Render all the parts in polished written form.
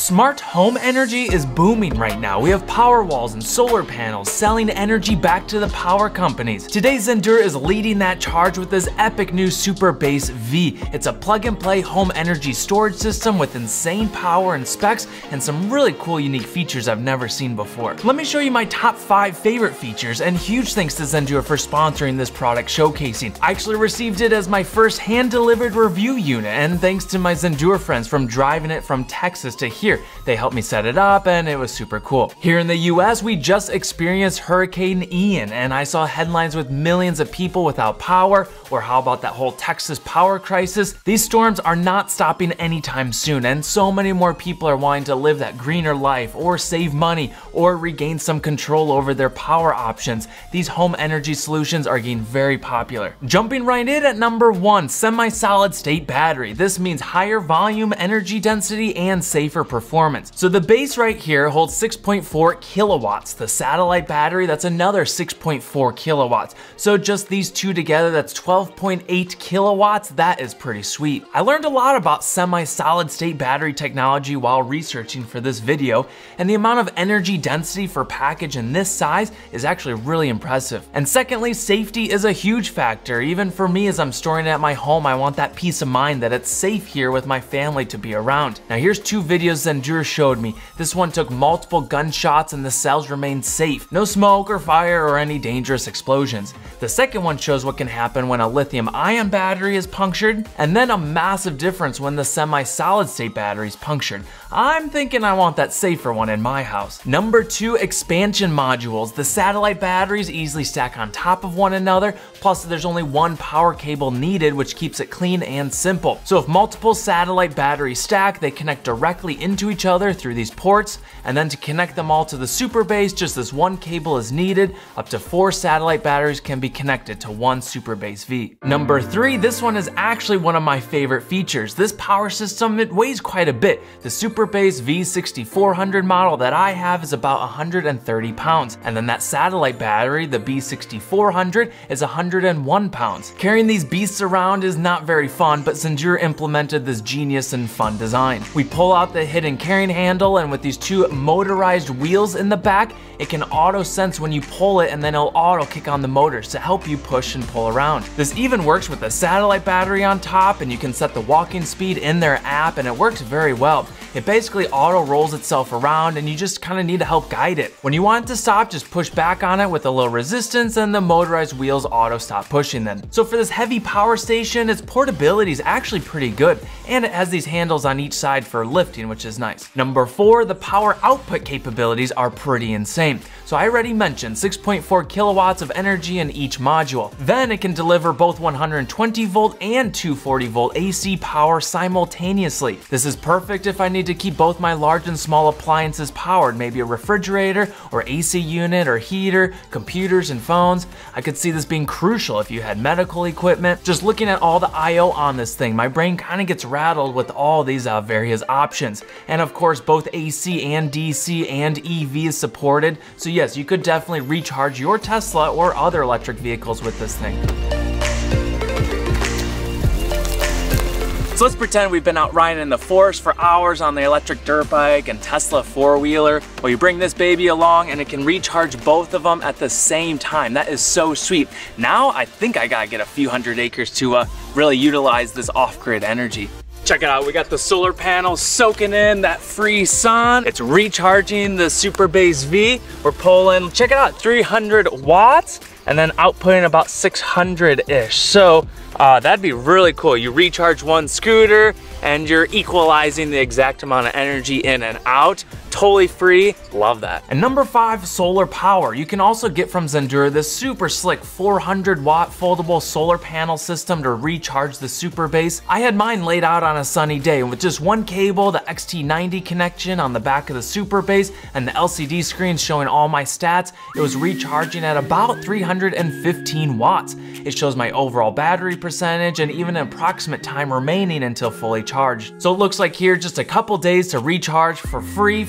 Smart home energy is booming right now. We have power walls and solar panels selling energy back to the power companies. Today, Zendure is leading that charge with this epic new SuperBase V. It's a plug-and-play home energy storage system with insane power and specs and some really cool unique features I've never seen before. Let me show you my top 5 favorite features, and huge thanks to Zendure for sponsoring this product showcasing. I actually received it as my first hand-delivered review unit, and thanks to my Zendure friends from driving it from Texas to here. They helped me set it up and it was super cool. Here in the US, we just experienced Hurricane Ian, and I saw headlines with millions of people without power, or how about that whole Texas power crisis? These storms are not stopping anytime soon, and so many more people are wanting to live that greener life, or save money, or regain some control over their power options. These home energy solutions are getting very popular. Jumping right in at number 1, semi-solid state battery. This means higher volume, energy density, and safer performance. So the base right here holds 6.4 kilowatts. The satellite battery, that's another 6.4 kilowatts. So just these two together, that's 12.8 kilowatts. That is pretty sweet. I learned a lot about semi-solid state battery technology while researching for this video, and the amount of energy density for a package in this size is actually really impressive. And secondly, safety is a huge factor. Even for me, as I'm storing it at my home, I want that peace of mind that it's safe here with my family to be around. Now here's 2 videos Zendure showed me. This one took multiple gunshots and the cells remained safe. No smoke or fire or any dangerous explosions. The second one shows what can happen when a lithium-ion battery is punctured, and then a massive difference when the semi-solid state battery is punctured. I'm thinking I want that safer one in my house. Number 2, expansion modules. The satellite batteries easily stack on top of one another, plus there's only one power cable needed, which keeps it clean and simple. So if multiple satellite batteries stack, they connect directly into each other through these ports, and then to connect them all to the SuperBase, just this one cable is needed. Up to 4 satellite batteries can be connected to one SuperBase V. Number 3, this one is actually one of my favorite features. This power system, it weighs quite a bit. The SuperBase V6400 model that I have is about 130 pounds, and then that satellite battery, the B6400, is 101 pounds. Carrying these beasts around is not very fun, but Zendure implemented this genius and fun design. We pull out the hidden carrying handle, and with these 2 motorized wheels in the back, it can auto sense when you pull it, and then it'll auto kick on the motors to help you push and pull around. This even works with a satellite battery on top, and you can set the walking speed in their app, and it works very well. It basically auto rolls itself around, and you just kind of need to help guide it. When you want it to stop, just push back on it with a little resistance, and the motorized wheels auto stop pushing then. So for this heavy power station, its portability is actually pretty good, and it has these handles on each side for lifting, which is nice. Number 4, the power output capabilities are pretty insane. So I already mentioned 6.4 kilowatts of energy in each module. Then it can deliver both 120 volt and 240 volt AC power simultaneously. This is perfect if I need to keep both my large and small appliances powered, maybe a refrigerator or AC unit or heater, computers and phones. I could see this being crucial if you had medical equipment. Just looking at all the I/O on this thing, my brain kind of gets rattled with all these various options. And of course, both AC and DC and EV is supported. So yes, you could definitely recharge your Tesla or other electric vehicles with this thing. So let's pretend we've been out riding in the forest for hours on the electric dirt bike and Tesla 4-wheeler. Well, you bring this baby along and it can recharge both of them at the same time. That is so sweet. Now I think I gotta get a few hundred acres to really utilize this off-grid energy. Check it out, we got the solar panels soaking in that free sun. It's recharging the SuperBase V. We're pulling, check it out, 300 watts and then outputting about 600-ish. So that'd be really cool. You recharge one scooter and you're equalizing the exact amount of energy in and out. Totally free, love that. And number 5, solar power. You can also get from Zendure this super slick 400 watt foldable solar panel system to recharge the SuperBase. I had mine laid out on a sunny day with just one cable, the XT90 connection on the back of the SuperBase, and the LCD screen showing all my stats. It was recharging at about 315 watts. It shows my overall battery percentage and even an approximate time remaining until fully charged. So it looks like here just a couple days to recharge for free from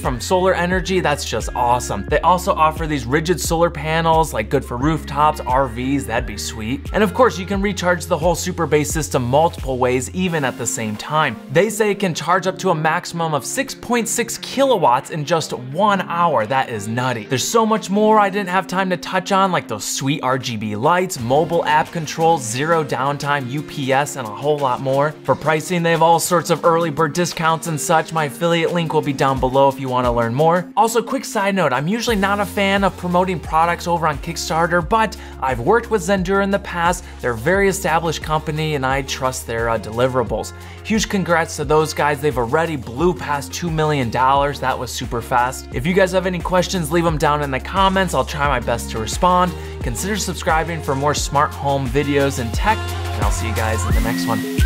from solar energy, that's just awesome. They also offer these rigid solar panels, like good for rooftops, RVs, that'd be sweet. And of course, you can recharge the whole SuperBase system multiple ways, even at the same time. They say it can charge up to a maximum of 6.6 kilowatts in just 1 hour. That is nutty. There's so much more I didn't have time to touch on, like those sweet RGB lights, mobile app controls, zero downtime, UPS, and a whole lot more. For pricing, they have all sorts of early bird discounts and such. My affiliate link will be down below if you want to learn more. Also, quick side note, I'm usually not a fan of promoting products over on Kickstarter, but I've worked with Zendure in the past. They're a very established company and I trust their deliverables. Huge congrats to those guys. They've already blew past $2 million. That was super fast. If you guys have any questions, leave them down in the comments. I'll try my best to respond. Consider subscribing for more smart home videos and tech, and I'll see you guys in the next one.